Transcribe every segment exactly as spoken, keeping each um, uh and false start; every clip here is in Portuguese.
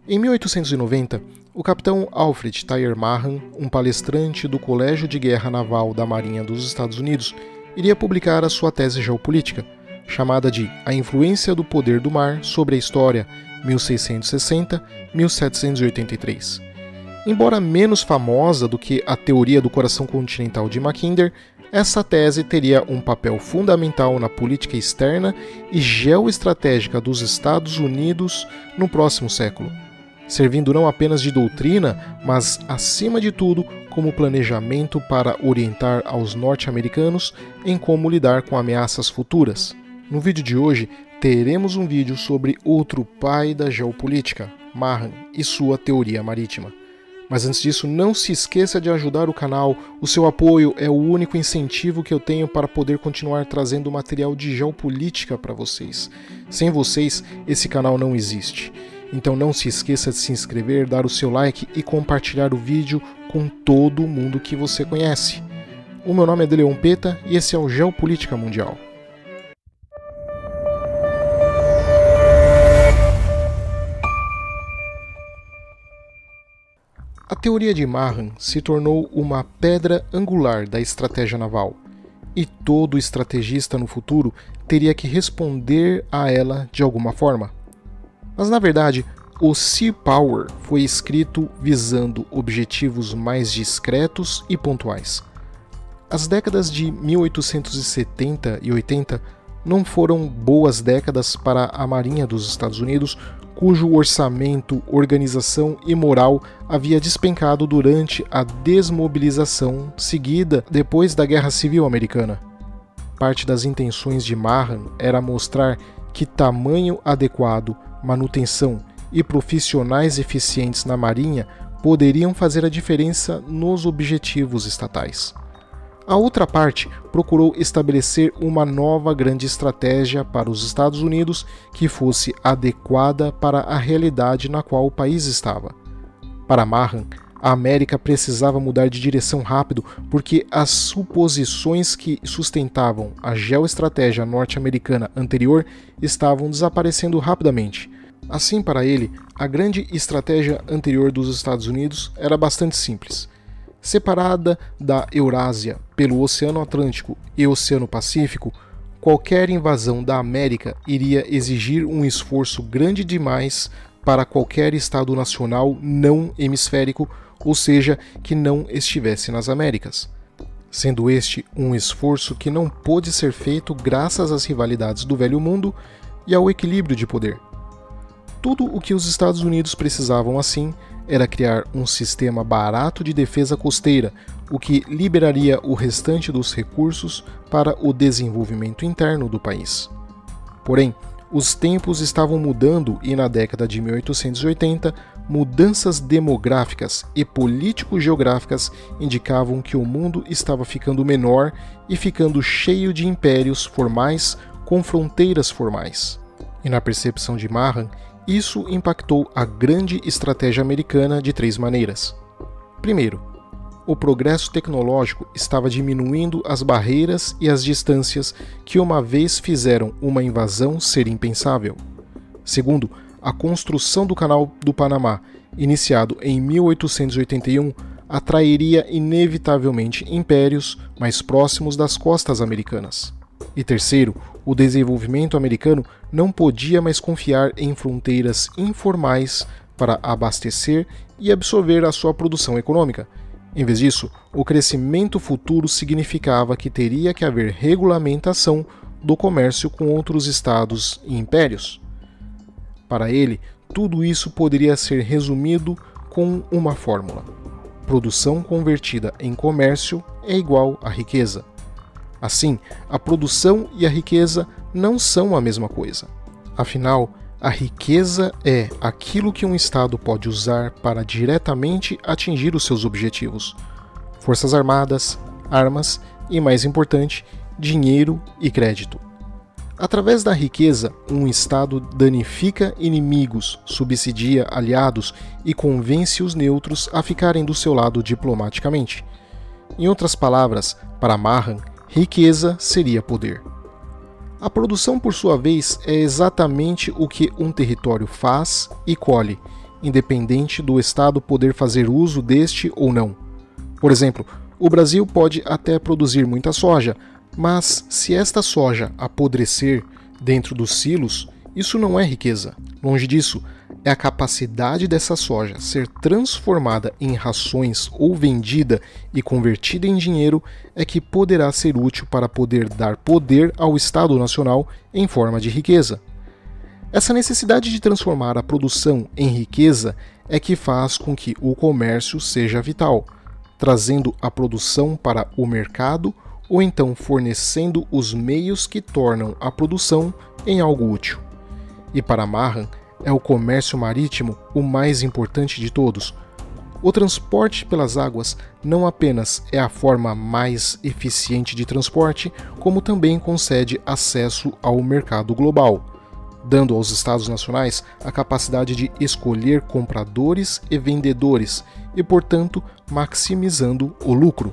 Em mil oitocentos e noventa, o capitão Alfred Thayer Mahan, um palestrante do Colégio de Guerra Naval da Marinha dos Estados Unidos, iria publicar a sua tese geopolítica, chamada de A Influência do Poder do Mar sobre a História mil seiscentos e sessenta a mil setecentos e oitenta e três. Embora menos famosa do que a Teoria do Coração Continental de Mackinder, essa tese teria um papel fundamental na política externa e geoestratégica dos Estados Unidos no próximo século, servindo não apenas de doutrina, mas, acima de tudo, como planejamento para orientar aos norte-americanos em como lidar com ameaças futuras. No vídeo de hoje, teremos um vídeo sobre outro pai da geopolítica, Mahan, e sua teoria marítima. Mas antes disso, não se esqueça de ajudar o canal. O seu apoio é o único incentivo que eu tenho para poder continuar trazendo material de geopolítica para vocês. Sem vocês, esse canal não existe. Então não se esqueça de se inscrever, dar o seu like e compartilhar o vídeo com todo mundo que você conhece. O meu nome é Deleon Peta e esse é o Geopolítica Mundial. A teoria de Mahan se tornou uma pedra angular da estratégia naval, e todo estrategista no futuro teria que responder a ela de alguma forma. Mas na verdade, o Sea Power foi escrito visando objetivos mais discretos e pontuais. As décadas de mil oitocentos e setenta e oitenta não foram boas décadas para a Marinha dos Estados Unidos, cujo orçamento, organização e moral havia despencado durante a desmobilização seguida depois da Guerra Civil Americana. Parte das intenções de Mahan era mostrar que tamanho adequado, manutenção e profissionais eficientes na Marinha poderiam fazer a diferença nos objetivos estatais. A outra parte procurou estabelecer uma nova grande estratégia para os Estados Unidos que fosse adequada para a realidade na qual o país estava. Para Mahan, a América precisava mudar de direção rápido porque as suposições que sustentavam a geoestratégia norte-americana anterior estavam desaparecendo rapidamente. Assim, para ele, a grande estratégia anterior dos Estados Unidos era bastante simples. Separada da Eurásia pelo Oceano Atlântico e Oceano Pacífico, qualquer invasão da América iria exigir um esforço grande demais para qualquer Estado nacional não hemisférico, ou seja, que não estivesse nas Américas. Sendo este um esforço que não pôde ser feito graças às rivalidades do Velho Mundo e ao equilíbrio de poder. Tudo o que os Estados Unidos precisavam assim era criar um sistema barato de defesa costeira, o que liberaria o restante dos recursos para o desenvolvimento interno do país. Porém, os tempos estavam mudando e na década de mil oitocentos e oitenta, mudanças demográficas e político-geográficas indicavam que o mundo estava ficando menor e ficando cheio de impérios formais com fronteiras formais. E na percepção de Mahan, isso impactou a grande estratégia americana de três maneiras. Primeiro, o progresso tecnológico estava diminuindo as barreiras e as distâncias que uma vez fizeram uma invasão ser impensável. Segundo, a construção do Canal do Panamá, iniciado em mil oitocentos e oitenta e um, atrairia inevitavelmente impérios mais próximos das costas americanas. E terceiro, o desenvolvimento americano não podia mais confiar em fronteiras informais para abastecer e absorver a sua produção econômica. Em vez disso, o crescimento futuro significava que teria que haver regulamentação do comércio com outros estados e impérios. Para ele, tudo isso poderia ser resumido com uma fórmula: produção convertida em comércio é igual a riqueza. Assim, a produção e a riqueza não são a mesma coisa. Afinal, a riqueza é aquilo que um Estado pode usar para diretamente atingir os seus objetivos: forças armadas, armas e, mais importante, dinheiro e crédito. Através da riqueza, um Estado danifica inimigos, subsidia aliados e convence os neutros a ficarem do seu lado diplomaticamente. Em outras palavras, para Mahan, riqueza seria poder. A produção, por sua vez, é exatamente o que um território faz e colhe, independente do Estado poder fazer uso deste ou não. Por exemplo, o Brasil pode até produzir muita soja, mas se esta soja apodrecer dentro dos silos, isso não é riqueza. Longe disso, é a capacidade dessa soja ser transformada em rações ou vendida e convertida em dinheiro é que poderá ser útil para poder dar poder ao Estado Nacional em forma de riqueza. Essa necessidade de transformar a produção em riqueza é que faz com que o comércio seja vital, trazendo a produção para o mercado ou então fornecendo os meios que tornam a produção em algo útil. E para Mahan, é o comércio marítimo o mais importante de todos. O transporte pelas águas não apenas é a forma mais eficiente de transporte, como também concede acesso ao mercado global, dando aos Estados nacionais a capacidade de escolher compradores e vendedores e, portanto, maximizando o lucro.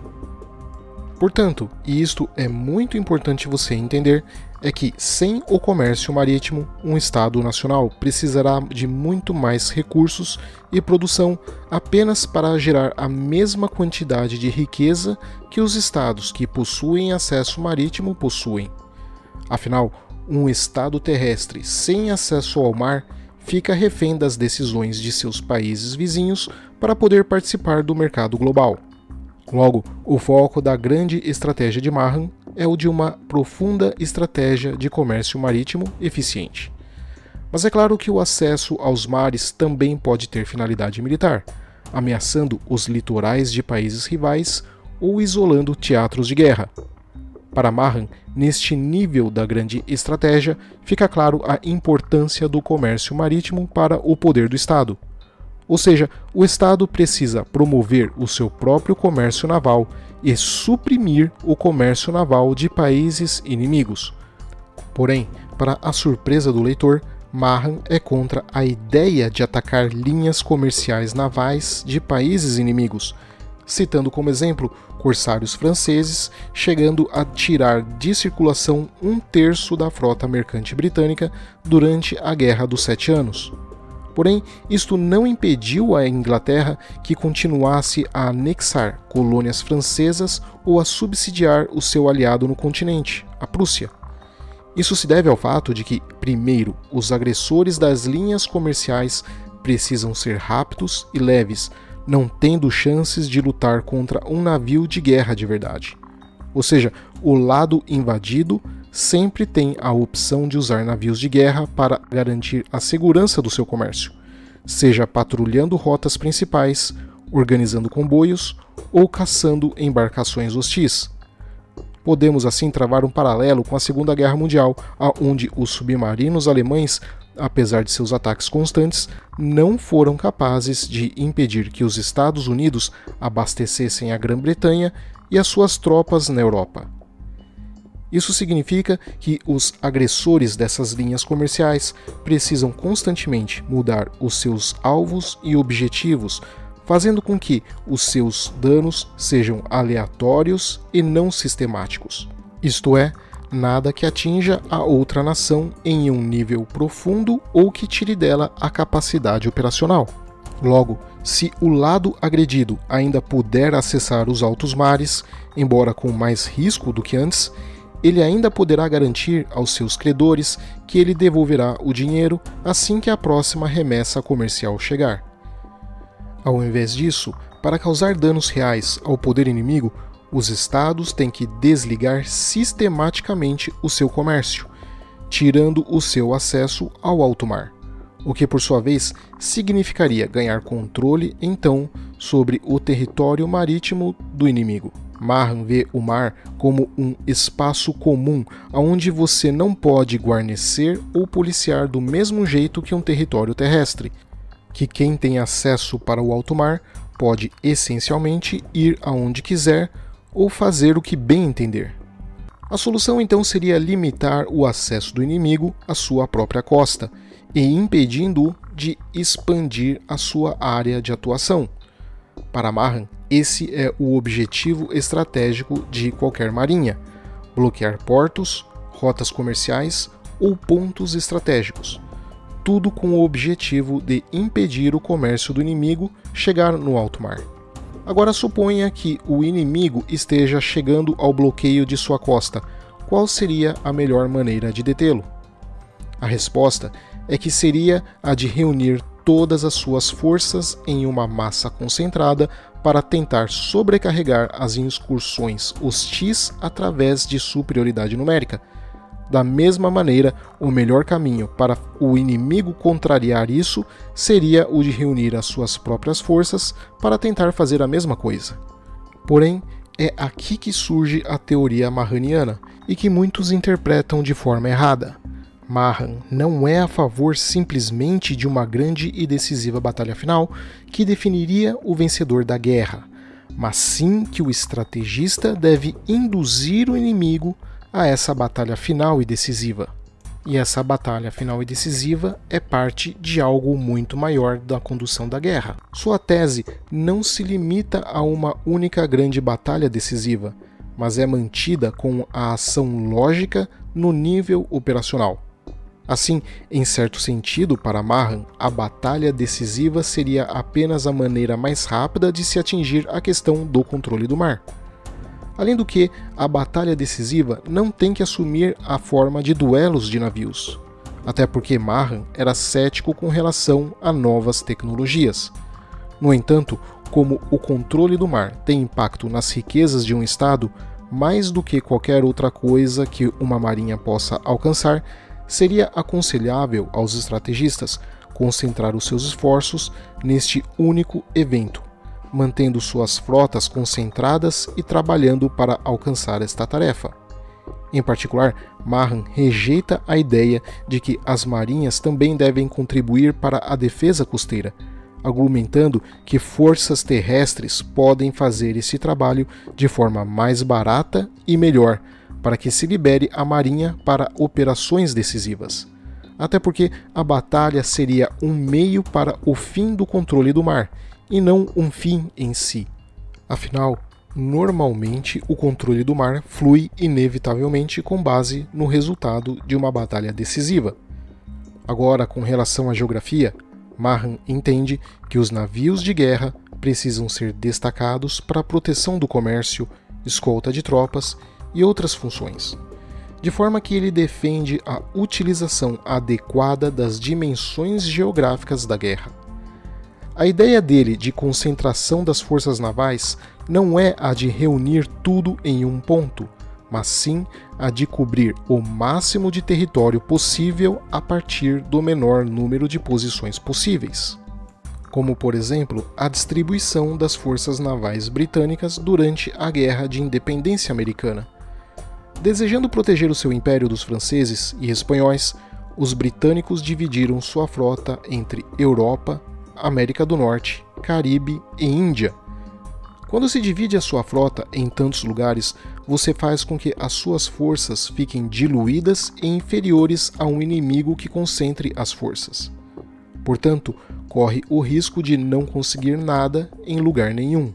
Portanto, e isto é muito importante você entender, é que sem o comércio marítimo, um Estado nacional precisará de muito mais recursos e produção apenas para gerar a mesma quantidade de riqueza que os estados que possuem acesso marítimo possuem. Afinal, um Estado terrestre sem acesso ao mar fica refém das decisões de seus países vizinhos para poder participar do mercado global. Logo, o foco da grande estratégia de Mahan é o de uma profunda estratégia de comércio marítimo eficiente. Mas é claro que o acesso aos mares também pode ter finalidade militar, ameaçando os litorais de países rivais ou isolando teatros de guerra. Para Mahan, neste nível da grande estratégia, fica claro a importância do comércio marítimo para o poder do Estado. Ou seja, o Estado precisa promover o seu próprio comércio naval e suprimir o comércio naval de países inimigos. Porém, para a surpresa do leitor, Mahan é contra a ideia de atacar linhas comerciais navais de países inimigos, citando como exemplo corsários franceses chegando a tirar de circulação um terço da frota mercante britânica durante a Guerra dos Sete Anos. Porém, isto não impediu a Inglaterra que continuasse a anexar colônias francesas ou a subsidiar o seu aliado no continente, a Prússia. Isso se deve ao fato de que, primeiro, os agressores das linhas comerciais precisam ser rápidos e leves, não tendo chances de lutar contra um navio de guerra de verdade. Ou seja, o lado invadido sempre tem a opção de usar navios de guerra para garantir a segurança do seu comércio, seja patrulhando rotas principais, organizando comboios ou caçando embarcações hostis. Podemos assim travar um paralelo com a Segunda Guerra Mundial, onde os submarinos alemães, apesar de seus ataques constantes, não foram capazes de impedir que os Estados Unidos abastecessem a Grã-Bretanha e as suas tropas na Europa. Isso significa que os agressores dessas linhas comerciais precisam constantemente mudar os seus alvos e objetivos, fazendo com que os seus danos sejam aleatórios e não sistemáticos. Isto é, nada que atinja a outra nação em um nível profundo ou que tire dela a capacidade operacional. Logo, se o lado agredido ainda puder acessar os altos mares, embora com mais risco do que antes, ele ainda poderá garantir aos seus credores que ele devolverá o dinheiro assim que a próxima remessa comercial chegar. Ao invés disso, para causar danos reais ao poder inimigo, os estados têm que desligar sistematicamente o seu comércio, tirando o seu acesso ao alto mar, o que por sua vez significaria ganhar controle então sobre o território marítimo do inimigo. Mahan vê o mar como um espaço comum onde você não pode guarnecer ou policiar do mesmo jeito que um território terrestre, que quem tem acesso para o alto mar pode essencialmente ir aonde quiser ou fazer o que bem entender. A solução então seria limitar o acesso do inimigo à sua própria costa e impedindo-o de expandir a sua área de atuação. Para Mahan, esse é o objetivo estratégico de qualquer marinha: bloquear portos, rotas comerciais ou pontos estratégicos. tudo com o objetivo de impedir o comércio do inimigo chegar no alto mar. Agora suponha que o inimigo esteja chegando ao bloqueio de sua costa. Qual seria a melhor maneira de detê-lo? A resposta é que seria a de reunir todas as suas forças em uma massa concentrada para tentar sobrecarregar as incursões hostis através de superioridade numérica. Da mesma maneira, o melhor caminho para o inimigo contrariar isso seria o de reunir as suas próprias forças para tentar fazer a mesma coisa. Porém, é aqui que surge a teoria Mahaniana e que muitos interpretam de forma errada. Mahan não é a favor simplesmente de uma grande e decisiva batalha final que definiria o vencedor da guerra, mas sim que o estrategista deve induzir o inimigo a essa batalha final e decisiva. E essa batalha final e decisiva é parte de algo muito maior da condução da guerra. Sua tese não se limita a uma única grande batalha decisiva, mas é mantida com a ação lógica no nível operacional. Assim, em certo sentido, para Mahan, a batalha decisiva seria apenas a maneira mais rápida de se atingir a questão do controle do mar. Além do que, a batalha decisiva não tem que assumir a forma de duelos de navios, até porque Mahan era cético com relação a novas tecnologias. No entanto, como o controle do mar tem impacto nas riquezas de um estado, mais do que qualquer outra coisa que uma marinha possa alcançar, seria aconselhável aos estrategistas concentrar os seus esforços neste único evento, mantendo suas frotas concentradas e trabalhando para alcançar esta tarefa. Em particular, Mahan rejeita a ideia de que as marinhas também devem contribuir para a defesa costeira, argumentando que forças terrestres podem fazer esse trabalho de forma mais barata e melhor, para que se libere a marinha para operações decisivas. Até porque a batalha seria um meio para o fim do controle do mar, e não um fim em si. Afinal, normalmente o controle do mar flui inevitavelmente com base no resultado de uma batalha decisiva. Agora, com relação à geografia, Mahan entende que os navios de guerra precisam ser destacados para a proteção do comércio, escolta de tropas e outras funções, de forma que ele defende a utilização adequada das dimensões geográficas da guerra. A ideia dele de concentração das forças navais não é a de reunir tudo em um ponto, mas sim a de cobrir o máximo de território possível a partir do menor número de posições possíveis, como, por exemplo, a distribuição das forças navais britânicas durante a Guerra de Independência Americana. Desejando proteger o seu império dos franceses e espanhóis, os britânicos dividiram sua frota entre Europa, América do Norte, Caribe e Índia. Quando se divide a sua frota em tantos lugares, você faz com que as suas forças fiquem diluídas e inferiores a um inimigo que concentre as forças. Portanto, corre o risco de não conseguir nada em lugar nenhum.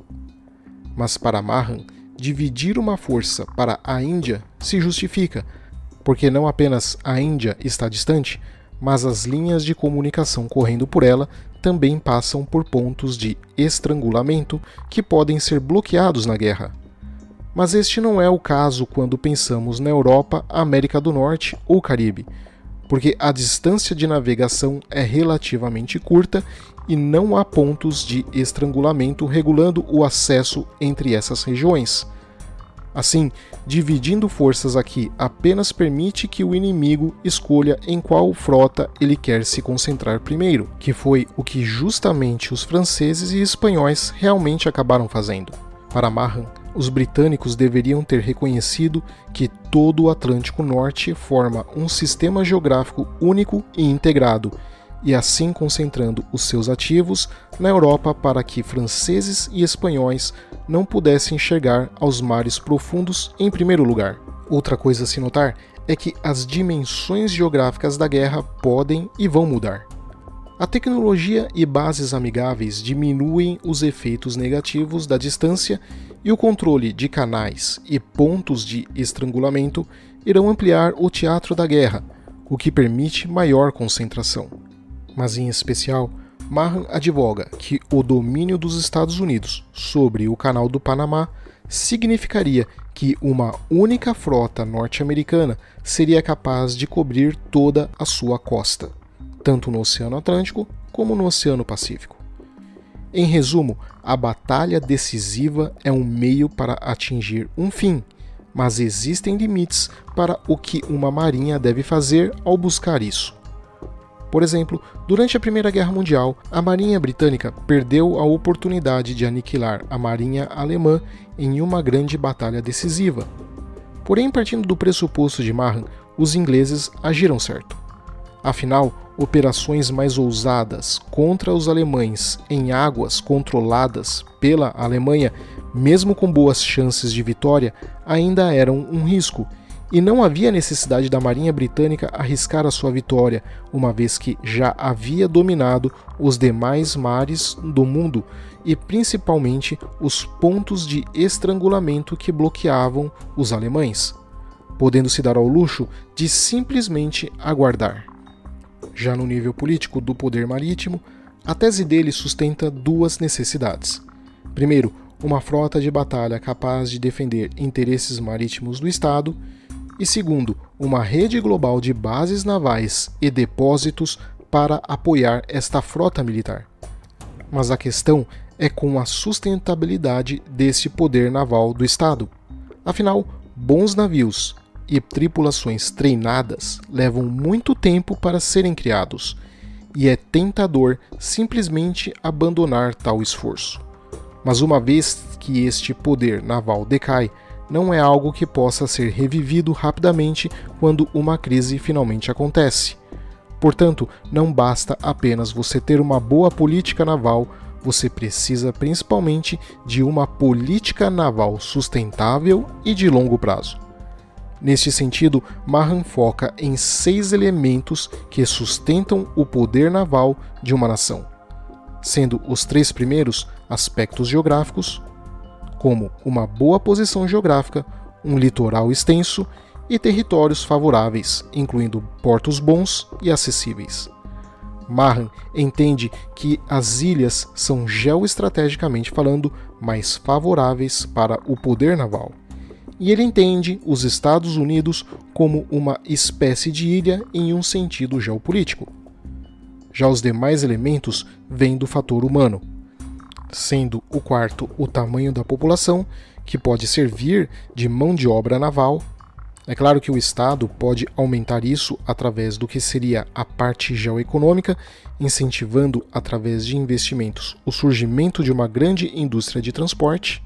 Mas para Mahan, dividir uma força para a Índia se justifica, porque não apenas a Índia está distante, mas as linhas de comunicação correndo por ela também passam por pontos de estrangulamento que podem ser bloqueados na guerra. Mas este não é o caso quando pensamos na Europa, América do Norte ou Caribe, porque a distância de navegação é relativamente curta e não há pontos de estrangulamento regulando o acesso entre essas regiões. Assim, dividindo forças aqui apenas permite que o inimigo escolha em qual frota ele quer se concentrar primeiro, que foi o que justamente os franceses e espanhóis realmente acabaram fazendo. Para Mahan, os britânicos deveriam ter reconhecido que todo o Atlântico Norte forma um sistema geográfico único e integrado, e assim concentrando os seus ativos na Europa para que franceses e espanhóis não pudessem chegar aos mares profundos em primeiro lugar. Outra coisa a se notar é que as dimensões geográficas da guerra podem e vão mudar. A tecnologia e bases amigáveis diminuem os efeitos negativos da distância e o controle de canais e pontos de estrangulamento irão ampliar o teatro da guerra, o que permite maior concentração. Mas em especial, Mahan advoga que o domínio dos Estados Unidos sobre o Canal do Panamá significaria que uma única frota norte-americana seria capaz de cobrir toda a sua costa, tanto no Oceano Atlântico como no Oceano Pacífico. Em resumo, a batalha decisiva é um meio para atingir um fim, mas existem limites para o que uma marinha deve fazer ao buscar isso. Por exemplo, durante a Primeira Guerra Mundial, a Marinha Britânica perdeu a oportunidade de aniquilar a Marinha Alemã em uma grande batalha decisiva. Porém, partindo do pressuposto de Mahan, os ingleses agiram certo. Afinal, operações mais ousadas contra os alemães em águas controladas pela Alemanha, mesmo com boas chances de vitória, ainda eram um risco, e não havia necessidade da Marinha Britânica arriscar a sua vitória, uma vez que já havia dominado os demais mares do mundo e principalmente os pontos de estrangulamento que bloqueavam os alemães, podendo se dar ao luxo de simplesmente aguardar. Já no nível político do poder marítimo, a tese dele sustenta duas necessidades. Primeiro, uma frota de batalha capaz de defender interesses marítimos do Estado, e segundo, uma rede global de bases navais e depósitos para apoiar esta frota militar. Mas a questão é com a sustentabilidade desse poder naval do Estado. Afinal, bons navios e tripulações treinadas levam muito tempo para serem criados, e é tentador simplesmente abandonar tal esforço. Mas uma vez que este poder naval decai, não é algo que possa ser revivido rapidamente quando uma crise finalmente acontece. Portanto, não basta apenas você ter uma boa política naval, você precisa principalmente de uma política naval sustentável e de longo prazo. Neste sentido, Mahan foca em seis elementos que sustentam o poder naval de uma nação, sendo os três primeiros aspectos geográficos, como uma boa posição geográfica, um litoral extenso e territórios favoráveis, incluindo portos bons e acessíveis. Mahan entende que as ilhas são geoestrategicamente falando mais favoráveis para o poder naval, e ele entende os Estados Unidos como uma espécie de ilha em um sentido geopolítico. Já os demais elementos vêm do fator humano, sendo o quarto o tamanho da população, que pode servir de mão de obra naval. É claro que o Estado pode aumentar isso através do que seria a parte geoeconômica, incentivando através de investimentos o surgimento de uma grande indústria de transporte.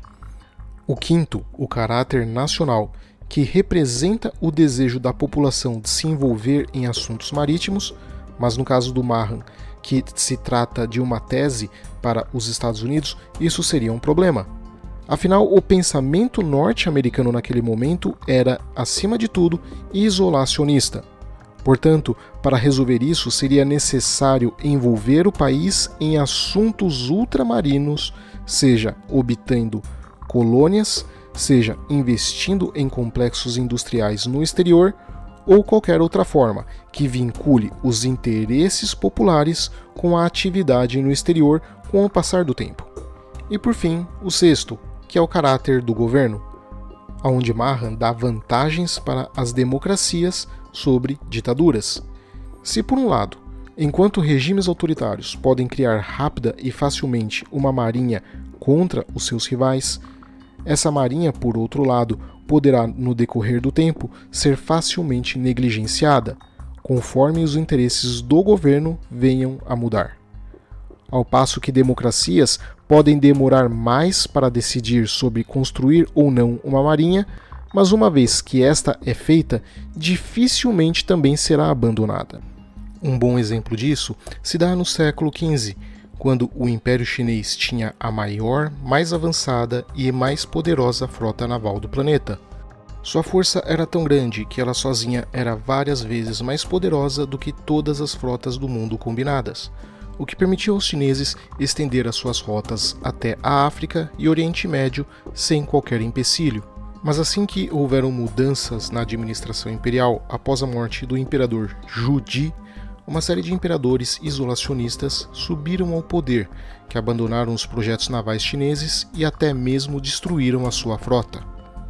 O quinto, o caráter nacional, que representa o desejo da população de se envolver em assuntos marítimos, mas no caso do Mahan, que se trata de uma tese para os Estados Unidos, isso seria um problema. Afinal, o pensamento norte-americano naquele momento era, acima de tudo, isolacionista. Portanto, para resolver isso, seria necessário envolver o país em assuntos ultramarinos, seja obtendo colônias, seja investindo em complexos industriais no exterior, ou qualquer outra forma que vincule os interesses populares com a atividade no exterior com o passar do tempo. E por fim, o sexto, que é o caráter do governo, onde Mahan dá vantagens para as democracias sobre ditaduras. Se por um lado, enquanto regimes autoritários podem criar rápida e facilmente uma marinha contra os seus rivais, essa marinha, por outro lado, poderá, no decorrer do tempo, ser facilmente negligenciada, conforme os interesses do governo venham a mudar. Ao passo que democracias podem demorar mais para decidir sobre construir ou não uma marinha, mas uma vez que esta é feita, dificilmente também será abandonada. Um bom exemplo disso se dá no século quinze, quando o Império Chinês tinha a maior, mais avançada e mais poderosa frota naval do planeta. Sua força era tão grande que ela sozinha era várias vezes mais poderosa do que todas as frotas do mundo combinadas, o que permitiu aos chineses estender as suas rotas até a África e Oriente Médio sem qualquer empecilho. Mas assim que houveram mudanças na administração imperial após a morte do imperador Zhu Ji, uma série de imperadores isolacionistas subiram ao poder, que abandonaram os projetos navais chineses e até mesmo destruíram a sua frota.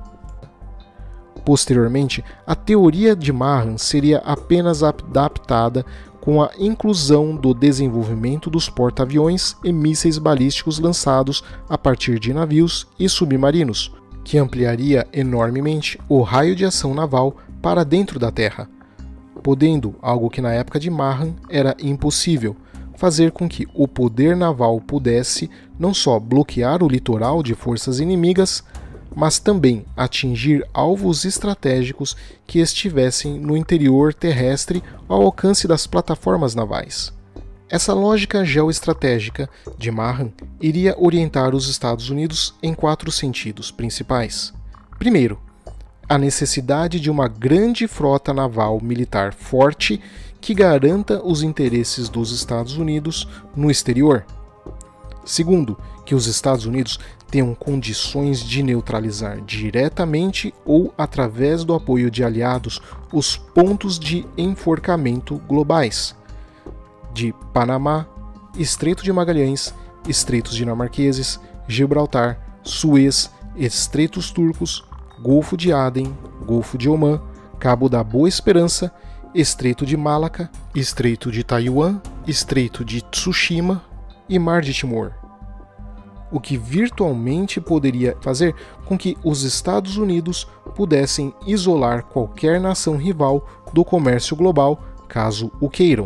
Posteriormente, a teoria de Mahan seria apenas adaptada com a inclusão do desenvolvimento dos porta-aviões e mísseis balísticos lançados a partir de navios e submarinos, que ampliaria enormemente o raio de ação naval para dentro da Terra, podendo, algo que na época de Mahan era impossível, fazer com que o poder naval pudesse não só bloquear o litoral de forças inimigas, mas também atingir alvos estratégicos que estivessem no interior terrestre ao alcance das plataformas navais. Essa lógica geoestratégica de Mahan iria orientar os Estados Unidos em quatro sentidos principais. Primeiro, a necessidade de uma grande frota naval militar forte que garanta os interesses dos Estados Unidos no exterior. Segundo, que os Estados Unidos tenham condições de neutralizar diretamente ou através do apoio de aliados os pontos de enforcamento globais de Panamá, Estreito de Magalhães, Estreitos Dinamarqueses, Gibraltar, Suez, Estreitos Turcos, Golfo de Aden, Golfo de Omã, Cabo da Boa Esperança, Estreito de Malaca, Estreito de Taiwan, Estreito de Tsushima e Mar de Timor, o que virtualmente poderia fazer com que os Estados Unidos pudessem isolar qualquer nação rival do comércio global, caso o queiram.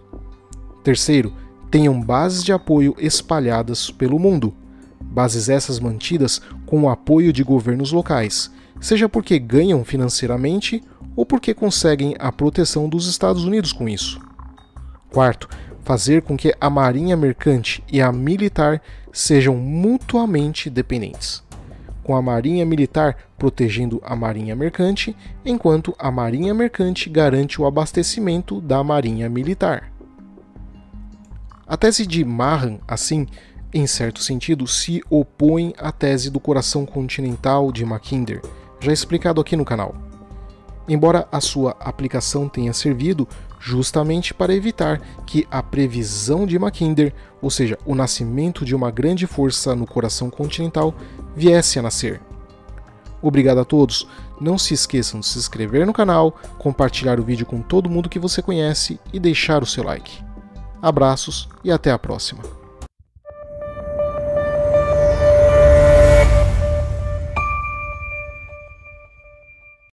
Terceiro, tenham bases de apoio espalhadas pelo mundo, bases essas mantidas com o apoio de governos locais, seja porque ganham financeiramente ou porque conseguem a proteção dos Estados Unidos com isso. Quarto, fazer com que a marinha mercante e a militar sejam mutuamente dependentes, com a marinha militar protegendo a marinha mercante, enquanto a marinha mercante garante o abastecimento da marinha militar. A tese de Mahan, assim, em certo sentido, se opõe à tese do coração continental de Mackinder, já explicado aqui no canal. Embora a sua aplicação tenha servido justamente para evitar que a previsão de Mackinder, ou seja, o nascimento de uma grande força no coração continental, viesse a nascer. Obrigado a todos, não se esqueçam de se inscrever no canal, compartilhar o vídeo com todo mundo que você conhece e deixar o seu like. Abraços e até a próxima.